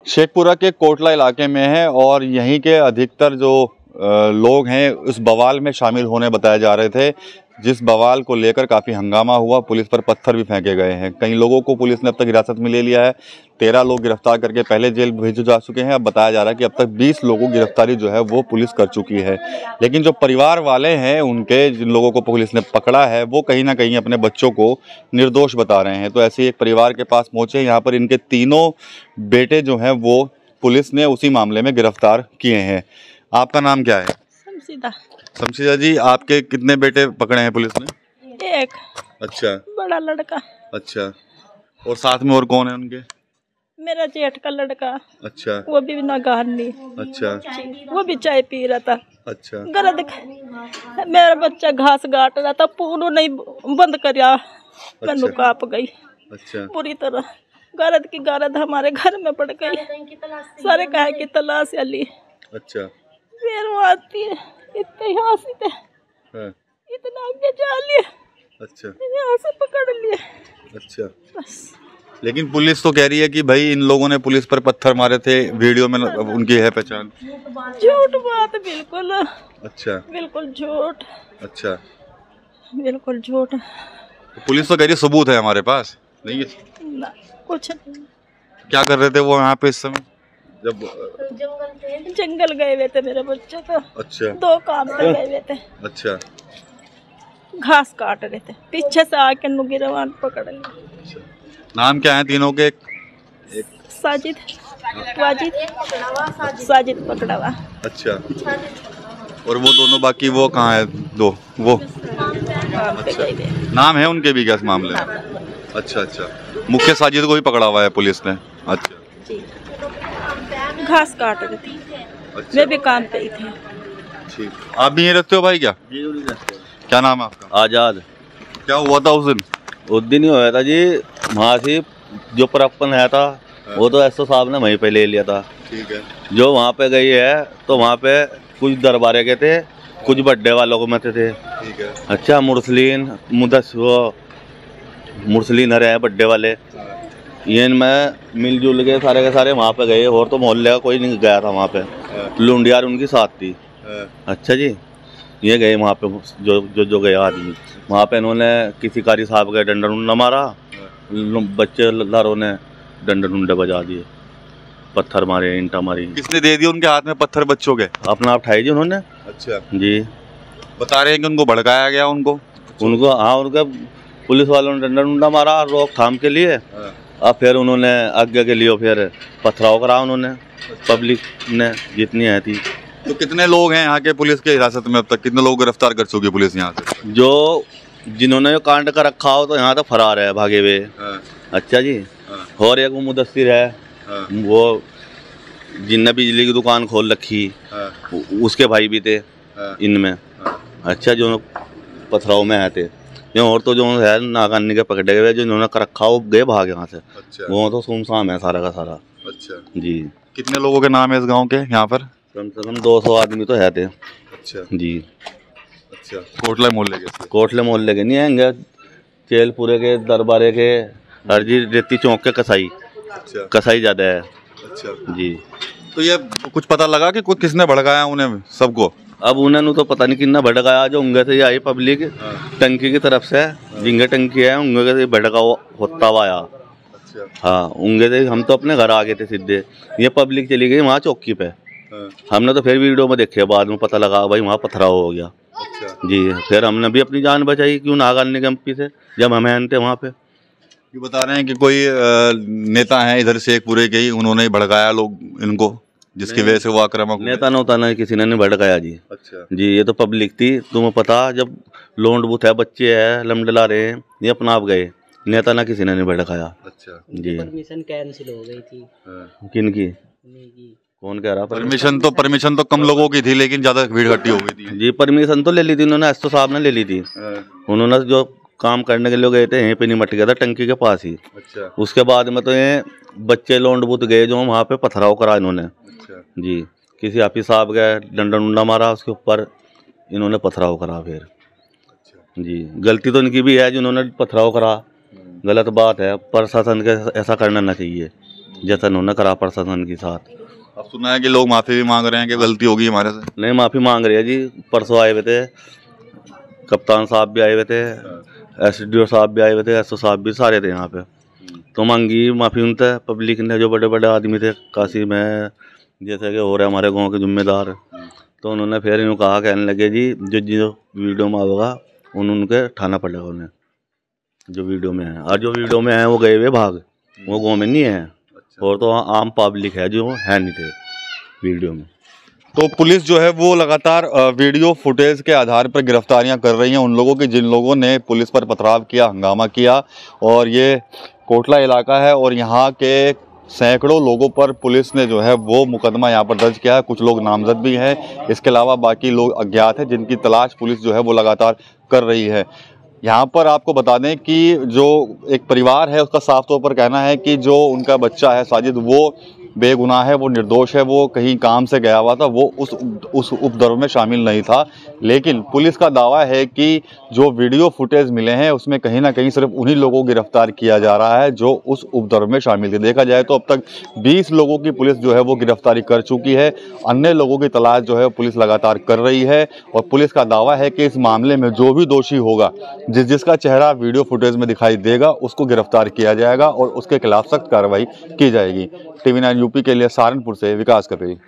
शेखपुरा के कोटला इलाके में है और यहीं के अधिकतर जो लोग हैं उस बवाल में शामिल होने बताए जा रहे थे, जिस बवाल को लेकर काफ़ी हंगामा हुआ। पुलिस पर पत्थर भी फेंके गए हैं। कई लोगों को पुलिस ने अब तक हिरासत में ले लिया है। 13 लोग गिरफ्तार करके पहले जेल भेजे जा चुके हैं। अब बताया जा रहा है कि अब तक 20 लोगों की गिरफ्तारी जो है वो पुलिस कर चुकी है। लेकिन जो परिवार वाले हैं उनके, जिन लोगों को पुलिस ने पकड़ा है, वो कहीं ना कहीं अपने बच्चों को निर्दोष बता रहे हैं। तो ऐसे ही एक परिवार के पास पहुंचे। यहाँ पर इनके तीनों बेटे जो हैं वो पुलिस ने उसी मामले में गिरफ्तार किए हैं। आपका नाम क्या है? शमशीदा जी, आपके कितने बेटे पकड़े हैं पुलिस ने? एक। अच्छा। बड़ा लड़का। अच्छा। और साथ में और कौन है उनके? मेरा जेठ का लड़का। अच्छा। वो भी नागहानी। अच्छा। वो भी चाय पी रहा था। अच्छा। गरद मेरा बच्चा घास गाट रहा था, पूरा नहीं बंद करिया। मैं काप गई। अच्छा। पूरी तरह गरद की गरद हमारे घर में पड़ गई। सारे कहे की तलाश ली। अच्छा। फिर वो आती है, इतने यहाँ से इतना आगे जा लिए। अच्छा। यहाँ से पकड़ लिए। अच्छा। बस। लेकिन पुलिस तो कह रही है कि भाई इन लोगों ने पुलिस पर पत्थर मारे थे, वीडियो में उनकी है पहचान। झूठ बात बिल्कुल। अच्छा। बिल्कुल झूठ। अच्छा। बिल्कुल झूठ। पुलिस तो कह रही है सबूत है हमारे पास। नहीं है ना, कुछ नहीं। क्या कर रहे थे वो यहाँ पे इस समय जब जंगल गए हुए थे मेरे बच्चे तो? अच्छा। 2 काम पे गए हुए थे। अच्छा। घास काट रहे थे, पीछे से आके नुगिरवान पकड़ लिया। अच्छा। नाम क्या है तीनों के? एक साजिद, वाजिद, साजिद पकड़ावा। अच्छा। और वो दोनों बाकी वो कहाँ है? 2 वो अच्छा। नाम है उनके भी क्या इस मामले में? अच्छा। अच्छा। मुख्य साजिद को भी पकड़ा हुआ है पुलिस ने। अच्छा। घास काट रहे थे। अच्छा। मैं भी काम पे ही थे। ठीक। आप भी ये रखते हो भाई क्या? क्या नाम है आपका? आजाद। क्या हुआ था उस दिन? उस दिन ही हुआ था जी, वहाँ से जो प्रपन है था वो तो एसओ साहब ने वहीं पे ले लिया था। ठीक है। जो वहाँ पे गई है तो वहाँ पे कुछ दरबारे के थे, कुछ बड्डे वालों को में थे। ठीक है। अच्छा। मुरसलीन हरे हैं बड्डे वाले, ये में मिलजुल के सारे के सारे वहाँ पे गए। और तो मोहल्ले का कोई नहीं गया था वहाँ पे। लुंडियार उनकी साथ थी। अच्छा जी। ये गए वहाँ पे, जो गए आदमी वहाँ पे, इन्होंने किसी कारी साहब का डंडा उंडा मारा। बच्चे लारों ने डंडे उंडे बजा दिए, पत्थर मारे, ईंटा मारी। किसने दे दिया उनके हाथ में पत्थर बच्चों के? अपना आप ठाई जी उन्होंने। अच्छा जी। बता रहे हैं कि उनको भड़काया गया। उनको हाँ, उनका पुलिस वालों ने डंडा उंडा मारा रोकथाम के लिए। अब फिर उन्होंने आगे के लिए फिर पथराव करा उन्होंने। पब्लिक ने जितनी है थी। तो कितने लोग हैं यहाँ के पुलिस के हिरासत में अब तक? कितने लोग गिरफ्तार कर चुकी है पुलिस यहाँ से? जो जिन्होंने कांड कर रखा हो तो यहाँ तो फरार है, भागे हुए। अच्छा जी। और एक वो मुदस्सिर है, वो जिनने बिजली की दुकान खोल रखी, उसके भाई भी थे इनमें। अच्छा। जो पथराव में है थे। और तो जो है नागानी के पकड़े गए, जो इन्होंने कर रखा वो गए भाग यहाँ से। अच्छा। वो तो सुनसान है सारा का सारा। अच्छा जी। कितने लोगों के नाम है इस गांव के यहाँ पर? कम से कम 200 आदमी तो है थे। अच्छा जी। अच्छा। कोटला मोहल्ले के नहीं आएंगे, चेलपुरे के, दरबारे के, हरजी रेती चौक के कसाई। अच्छा। कसाई ज्यादा है। अच्छा जी। तो ये कुछ पता लगा कि किसने भड़काया उन्हें सबको? अब उन्हें तो पता नहीं कितना भड़काया। जो उंगे से आई पब्लिक टंकी की तरफ से, जिंगे टंकी है उंगे से भड़का होता हुआ आया। अच्छा। हाँ, उंगे से हम तो अपने घर आ गए थे सीधे। ये पब्लिक चली गई वहाँ चौकी पे। हमने तो फिर वीडियो में देखे, बाद में पता लगा भाई वहाँ पथराव हो गया। अच्छा। जी। फिर हमने भी अपनी जान बचाई, क्यों नागानी के एमपी से जब हमें आनते वहाँ पे। ये बता रहे हैं कि कोई नेता है इधर शेखपुरे के ही, उन्होंने भड़काया लोग इनको, जिसकी वजह से वो आक्रामक। नेता नोता नहीं, किसी ने नहीं भड़काया जी। अच्छा जी। ये तो पब्लिक थी। तुम्हें पता, जब लोंड बूथ है, बच्चे है, लमडला रहे हैं, ये अपना आप गए। नेता ना किसी ने नहीं भड़काया। अच्छा जी। परमिशन कैंसिल हो गई थी। किनकी? कौन कह रहा? परमिशन तो कम लोगों की थी, लेकिन ज्यादा भीड़ इकट्ठी हो गई थी। जी। परमिशन तो ले ली थी उन्होंने, एसओ साहब ने ले ली थी। उन्होंने जो काम करने के लिए गए थे यहीं पे निमट गया था, टंकी के पास ही। अच्छा। उसके बाद में तो ये बच्चे लोंड बूथ गए जो वहाँ पे पथराव करा इन्होंने। अच्छा जी। किसी हाफिज साहब गए, डंडा उंडा मारा, उसके ऊपर इन्होंने पथराव करा फिर। अच्छा जी। गलती तो इनकी भी है जिन्होंने पथराव करा, गलत बात है। प्रशासन के ऐसा करना ना चाहिए। जैसा उन्होंने करा प्रशासन के साथ। अब सुना है कि लोग माफी भी मांग रहे हैं कि गलती होगी हमारे से। नहीं, माफ़ी मांग रही है जी। परसों आए हुए थे, कप्तान साहब भी आए हुए थे, SDO साहब भी आए हुए थे, SO साहब भी, सारे थे यहाँ पे। तो मांगी माफ़ी उनसे पब्लिक ने, जो बड़े बड़े आदमी थे काशी में, जैसे कि हो रहे हमारे गांव के जिम्मेदार। तो उन्होंने फिर इन्हों कहा, कहने लगे जी जो जो वीडियो में होगा उनके ठाना पड़ेगा उन्हें, जो वीडियो में है। और जो वीडियो में है वो गए हुए भाग, वो गाँव में नहीं है। और तो आम पब्लिक है जो है नहीं थे वीडियो में। तो पुलिस जो है वो लगातार वीडियो फुटेज के आधार पर गिरफ्तारियां कर रही हैं उन लोगों की जिन लोगों ने पुलिस पर पथराव किया, हंगामा किया। और ये कोटला इलाका है और यहाँ के सैकड़ों लोगों पर पुलिस ने जो है वो मुकदमा यहाँ पर दर्ज किया है। कुछ लोग नामजद भी हैं, इसके अलावा बाकी लोग अज्ञात हैं जिनकी तलाश पुलिस जो है वो लगातार कर रही है। यहाँ पर आपको बता दें कि जो एक परिवार है उसका साफ तौर पर कहना है कि जो उनका बच्चा है साजिद, वो बेगुनाह है, वो निर्दोष है, वो कहीं काम से गया हुआ था, वो उस उपद्रव में शामिल नहीं था। लेकिन पुलिस का दावा है कि जो वीडियो फुटेज मिले हैं उसमें कहीं ना कहीं सिर्फ उन्हीं लोगों को गिरफ्तार किया जा रहा है जो उस उपद्रव में शामिल थे। देखा जाए तो अब तक 20 लोगों की पुलिस जो है वो गिरफ्तारी कर चुकी है। अन्य लोगों की तलाश जो है पुलिस लगातार कर रही है और पुलिस का दावा है कि इस मामले में जो भी दोषी होगा, जिसका चेहरा वीडियो फुटेज में दिखाई देगा, उसको गिरफ्तार किया जाएगा और उसके खिलाफ सख्त कार्रवाई की जाएगी। TV9 यूपी के लिए सहारनपुर से विकास कपिल।